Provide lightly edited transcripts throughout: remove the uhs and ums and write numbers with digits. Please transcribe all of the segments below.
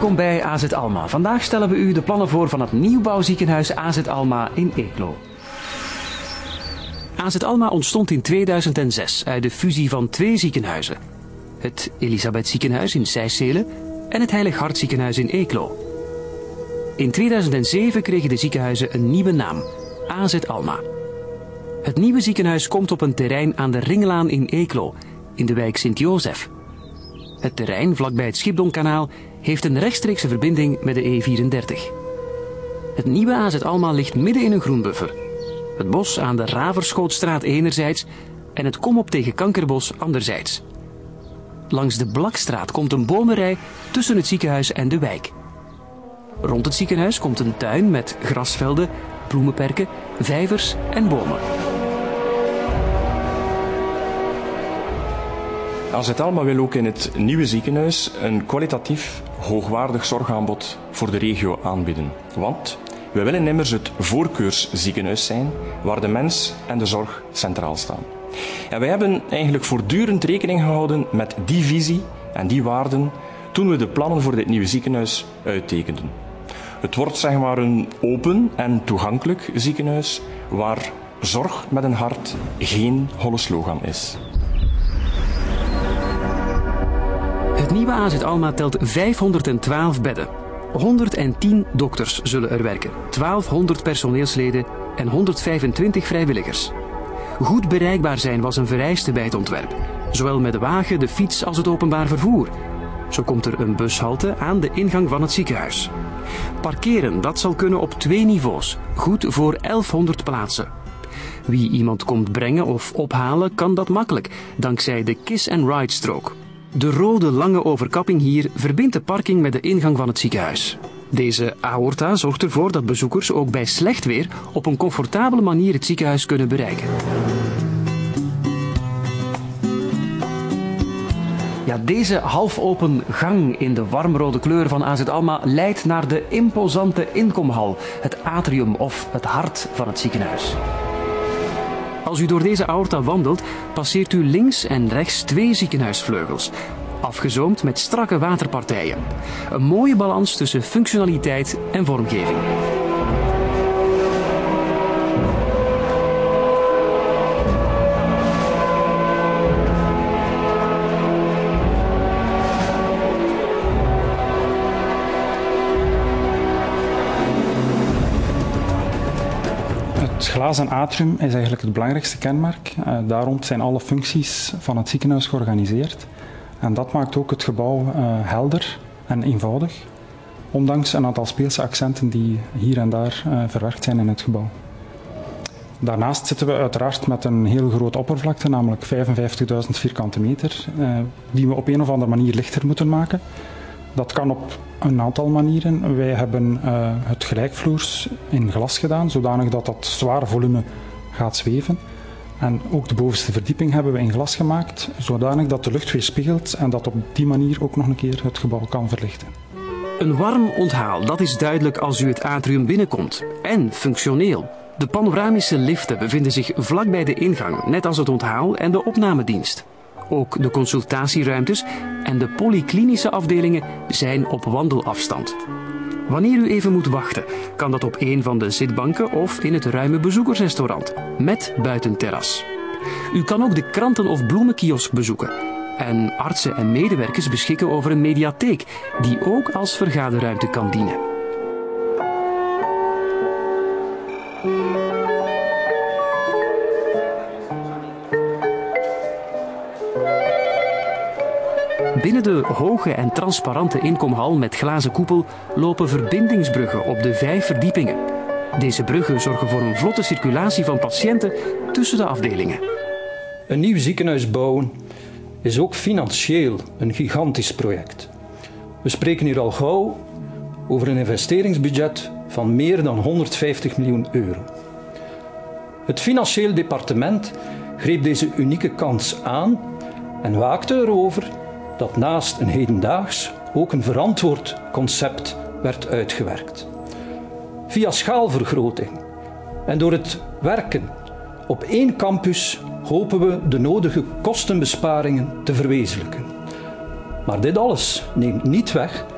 Welkom bij AZ Alma. Vandaag stellen we u de plannen voor van het nieuwbouwziekenhuis AZ Alma in Eeklo. AZ Alma ontstond in 2006 uit de fusie van 2 ziekenhuizen. Het Elisabeth ziekenhuis in Sijselen en het Heilig Hart ziekenhuis in Eeklo. In 2007 kregen de ziekenhuizen een nieuwe naam, AZ Alma. Het nieuwe ziekenhuis komt op een terrein aan de Ringelaan in Eeklo, in de wijk Sint-Jozef. Het terrein vlakbij het Schipdonkanaal heeft een rechtstreekse verbinding met de E34. Het nieuwe AZ Alma ligt midden in een groenbuffer. Het bos aan de Raverschootstraat enerzijds en het Komop tegen Kankerbos anderzijds. Langs de Blakstraat komt een bomenrij tussen het ziekenhuis en de wijk. Rond het ziekenhuis komt een tuin met grasvelden, bloemenperken, vijvers en bomen. AZ Alma wil ook in het nieuwe ziekenhuis een kwalitatief hoogwaardig zorgaanbod voor de regio aanbieden. Want we willen immers het voorkeursziekenhuis zijn waar de mens en de zorg centraal staan. En wij hebben eigenlijk voortdurend rekening gehouden met die visie en die waarden toen we de plannen voor dit nieuwe ziekenhuis uittekenden. Het wordt zeg maar een open en toegankelijk ziekenhuis waar zorg met een hart geen holle slogan is. Het nieuwe AZ Alma telt 512 bedden. 110 dokters zullen er werken, 1200 personeelsleden en 125 vrijwilligers. Goed bereikbaar zijn was een vereiste bij het ontwerp. Zowel met de wagen, de fiets als het openbaar vervoer. Zo komt er een bushalte aan de ingang van het ziekenhuis. Parkeren, dat zal kunnen op 2 niveaus. Goed voor 1100 plaatsen. Wie iemand komt brengen of ophalen, kan dat makkelijk, dankzij de kiss-and-ride-strook. De rode lange overkapping hier verbindt de parking met de ingang van het ziekenhuis. Deze aorta zorgt ervoor dat bezoekers ook bij slecht weer op een comfortabele manier het ziekenhuis kunnen bereiken. Ja, deze halfopen gang in de warmrode kleur van AZ Alma leidt naar de imposante inkomhal, het atrium of het hart van het ziekenhuis. Als u door deze aorta wandelt, passeert u links en rechts 2 ziekenhuisvleugels, afgezoomd met strakke waterpartijen. Een mooie balans tussen functionaliteit en vormgeving. Het glazen atrium is eigenlijk het belangrijkste kenmerk. Daar rond zijn alle functies van het ziekenhuis georganiseerd. En dat maakt ook het gebouw helder en eenvoudig, ondanks een aantal speelse accenten die hier en daar verwerkt zijn in het gebouw. Daarnaast zitten we uiteraard met een heel grote oppervlakte, namelijk 55.000 vierkante meter, die we op een of andere manier lichter moeten maken. Dat kan op een aantal manieren. Wij hebben het gelijkvloers in glas gedaan, zodanig dat dat zware volume gaat zweven. En ook de bovenste verdieping hebben we in glas gemaakt, zodanig dat de lucht weerspiegelt en dat op die manier ook nog een keer het gebouw kan verlichten. Een warm onthaal, dat is duidelijk als u het atrium binnenkomt. En functioneel. De panoramische liften bevinden zich vlakbij de ingang, net als het onthaal en de opnamedienst. Ook de consultatieruimtes en de polyklinische afdelingen zijn op wandelafstand. Wanneer u even moet wachten, kan dat op een van de zitbanken of in het ruime bezoekersrestaurant, met buitenterras. U kan ook de kranten- of bloemenkiosk bezoeken. En artsen en medewerkers beschikken over een mediatheek, die ook als vergaderruimte kan dienen. Binnen de hoge en transparante inkomhal met glazen koepel lopen verbindingsbruggen op de 5 verdiepingen. Deze bruggen zorgen voor een vlotte circulatie van patiënten tussen de afdelingen. Een nieuw ziekenhuis bouwen is ook financieel een gigantisch project. We spreken hier al gauw over een investeringsbudget van meer dan 150 miljoen euro. Het financieel departement greep deze unieke kans aan en waakte erover dat naast een hedendaags ook een verantwoord concept werd uitgewerkt. Via schaalvergroting en door het werken op 1 campus hopen we de nodige kostenbesparingen te verwezenlijken. Maar dit alles neemt niet weg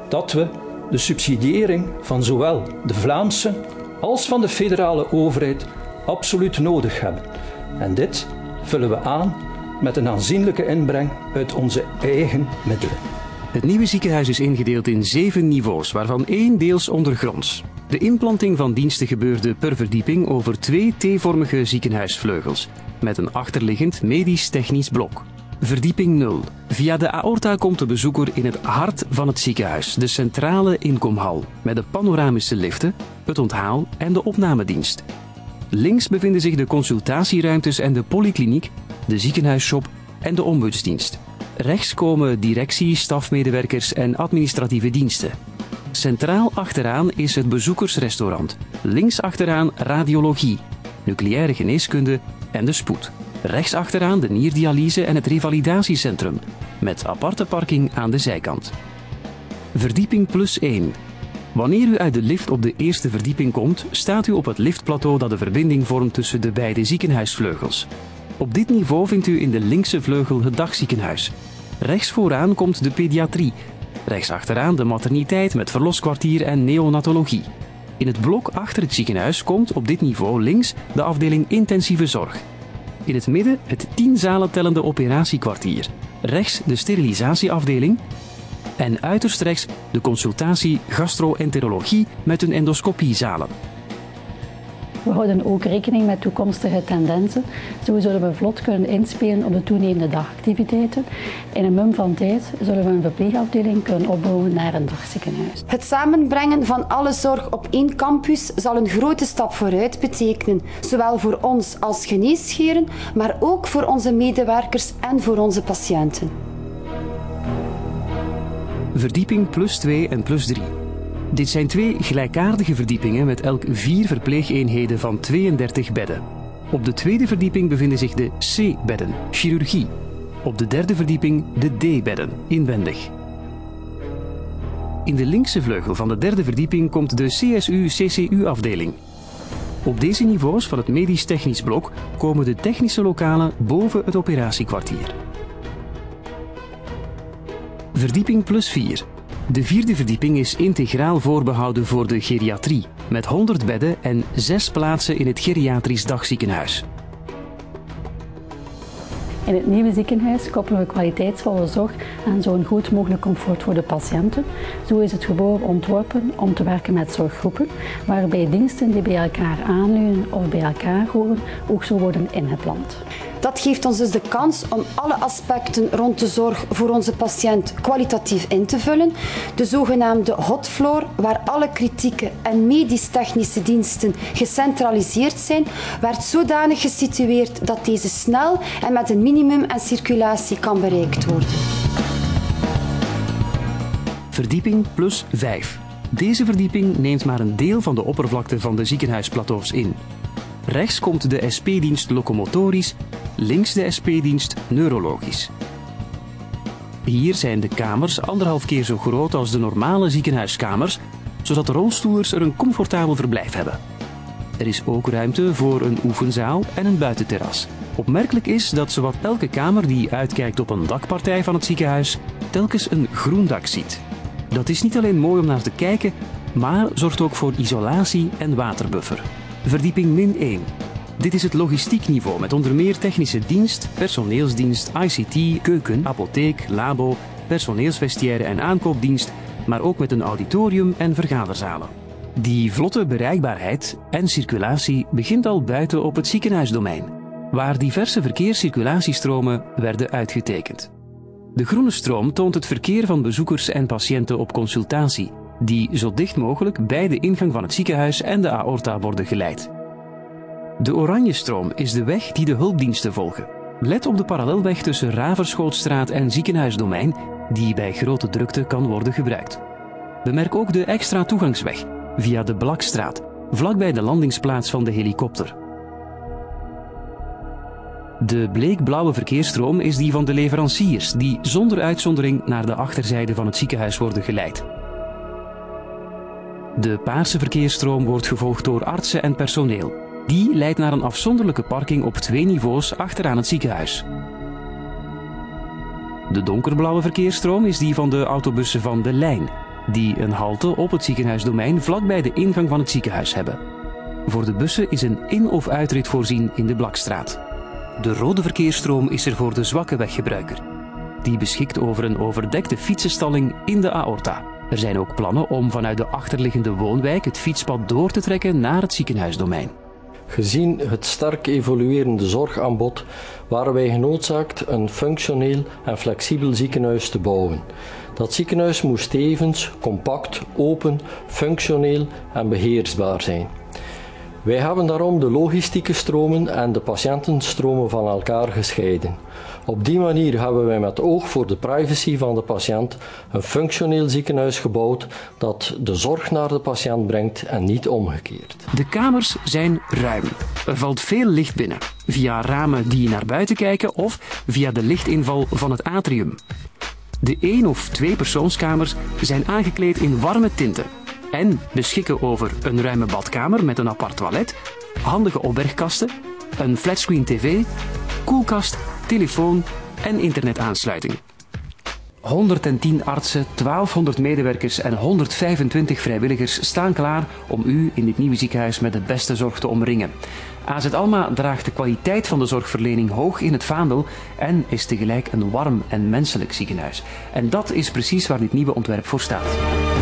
dat we de subsidiëring van zowel de Vlaamse als van de federale overheid absoluut nodig hebben. En dit vullen we aan met een aanzienlijke inbreng uit onze eigen middelen. Het nieuwe ziekenhuis is ingedeeld in 7 niveaus, waarvan 1 deels ondergronds. De inplanting van diensten gebeurde per verdieping over 2 T-vormige ziekenhuisvleugels, met een achterliggend medisch-technisch blok. Verdieping 0. Via de aorta komt de bezoeker in het hart van het ziekenhuis, de centrale inkomhal, met de panoramische liften, het onthaal en de opnamedienst. Links bevinden zich de consultatieruimtes en de polykliniek, de ziekenhuisshop en de ombudsdienst. Rechts komen directie, stafmedewerkers en administratieve diensten. Centraal achteraan is het bezoekersrestaurant. Links achteraan radiologie, nucleaire geneeskunde en de spoed. Rechts achteraan de nierdialyse en het revalidatiecentrum, met aparte parking aan de zijkant. Verdieping +1. Wanneer u uit de lift op de eerste verdieping komt, staat u op het liftplateau dat de verbinding vormt tussen de beide ziekenhuisvleugels. Op dit niveau vindt u in de linkse vleugel het dagziekenhuis. Rechts vooraan komt de pediatrie. Rechts achteraan de materniteit met verloskwartier en neonatologie. In het blok achter het ziekenhuis komt op dit niveau links de afdeling intensieve zorg. In het midden het 10 zalen tellende operatiekwartier. Rechts de sterilisatieafdeling. En uiterst rechts de consultatie gastro-enterologie met hun endoscopiezalen. We houden ook rekening met toekomstige tendensen. Zo zullen we vlot kunnen inspelen op de toenemende dagactiviteiten. In een mum van tijd zullen we een verpleegafdeling kunnen opbouwen naar een dagziekenhuis. Het samenbrengen van alle zorg op 1 campus zal een grote stap vooruit betekenen. Zowel voor ons als geneesscheren, maar ook voor onze medewerkers en voor onze patiënten. Verdieping +2 en +3. Dit zijn 2 gelijkaardige verdiepingen met elk 4 verpleegeenheden van 32 bedden. Op de tweede verdieping bevinden zich de C-bedden, chirurgie. Op de derde verdieping de D-bedden, inwendig. In de linkse vleugel van de derde verdieping komt de CSU-CCU-afdeling. Op deze niveaus van het medisch-technisch blok komen de technische lokalen boven het operatiekwartier. Verdieping +4. De vierde verdieping is integraal voorbehouden voor de geriatrie, met 100 bedden en 6 plaatsen in het geriatrisch dagziekenhuis. In het nieuwe ziekenhuis koppelen we kwaliteitsvolle zorg aan zo'n goed mogelijk comfort voor de patiënten. Zo is het gebouw ontworpen om te werken met zorggroepen, waarbij diensten die bij elkaar aanleunen of bij elkaar horen ook zo worden ingepland. Dat geeft ons dus de kans om alle aspecten rond de zorg voor onze patiënt kwalitatief in te vullen. De zogenaamde hot floor, waar alle kritieke en medisch-technische diensten gecentraliseerd zijn, werd zodanig gesitueerd dat deze snel en met een minimum aan circulatie kan bereikt worden. Verdieping +5. Deze verdieping neemt maar een deel van de oppervlakte van de ziekenhuisplateaus in. Rechts komt de SP-dienst locomotorisch, links de SP-dienst neurologisch. Hier zijn de kamers 1,5 keer zo groot als de normale ziekenhuiskamers, zodat rolstoelers er een comfortabel verblijf hebben. Er is ook ruimte voor een oefenzaal en een buitenterras. Opmerkelijk is dat zowat elke kamer die uitkijkt op een dakpartij van het ziekenhuis telkens een groen dak ziet. Dat is niet alleen mooi om naar te kijken, maar zorgt ook voor isolatie en waterbuffer. Verdieping -1. Dit is het logistiek niveau met onder meer technische dienst, personeelsdienst, ICT, keuken, apotheek, labo, personeelsvestiaire en aankoopdienst, maar ook met een auditorium en vergaderzalen. Die vlotte bereikbaarheid en circulatie begint al buiten op het ziekenhuisdomein, waar diverse verkeerscirculatiestromen werden uitgetekend. De groene stroom toont het verkeer van bezoekers en patiënten op consultatie, die zo dicht mogelijk bij de ingang van het ziekenhuis en de aorta worden geleid. De oranje stroom is de weg die de hulpdiensten volgen. Let op de parallelweg tussen Raverschootstraat en Ziekenhuisdomein, die bij grote drukte kan worden gebruikt. Bemerk ook de extra toegangsweg, via de Blakstraat, vlakbij de landingsplaats van de helikopter. De bleekblauwe verkeersstroom is die van de leveranciers, die zonder uitzondering naar de achterzijde van het ziekenhuis worden geleid. De paarse verkeersstroom wordt gevolgd door artsen en personeel. Die leidt naar een afzonderlijke parking op 2 niveaus achteraan het ziekenhuis. De donkerblauwe verkeersstroom is die van de autobussen van de lijn. die een halte op het ziekenhuisdomein vlakbij de ingang van het ziekenhuis hebben. Voor de bussen is een in- of uitrit voorzien in de Blakstraat. De rode verkeersstroom is er voor de zwakke weggebruiker. Die beschikt over een overdekte fietsenstalling in de aorta. Er zijn ook plannen om vanuit de achterliggende woonwijk het fietspad door te trekken naar het ziekenhuisdomein. Gezien het sterk evoluerende zorgaanbod waren wij genoodzaakt een functioneel en flexibel ziekenhuis te bouwen. Dat ziekenhuis moest tevens compact, open, functioneel en beheersbaar zijn. Wij hebben daarom de logistieke stromen en de patiëntenstromen van elkaar gescheiden. Op die manier hebben wij met oog voor de privacy van de patiënt een functioneel ziekenhuis gebouwd dat de zorg naar de patiënt brengt en niet omgekeerd. De kamers zijn ruim. Er valt veel licht binnen, via ramen die naar buiten kijken of via de lichtinval van het atrium. De 1- of 2-persoonskamers zijn aangekleed in warme tinten en beschikken over een ruime badkamer met een apart toilet, handige opbergkasten, een flatscreen tv, koelkast, telefoon en internetaansluiting. 110 artsen, 1200 medewerkers en 125 vrijwilligers staan klaar om u in dit nieuwe ziekenhuis met de beste zorg te omringen. AZ Alma draagt de kwaliteit van de zorgverlening hoog in het vaandel en is tegelijk een warm en menselijk ziekenhuis. En dat is precies waar dit nieuwe ontwerp voor staat.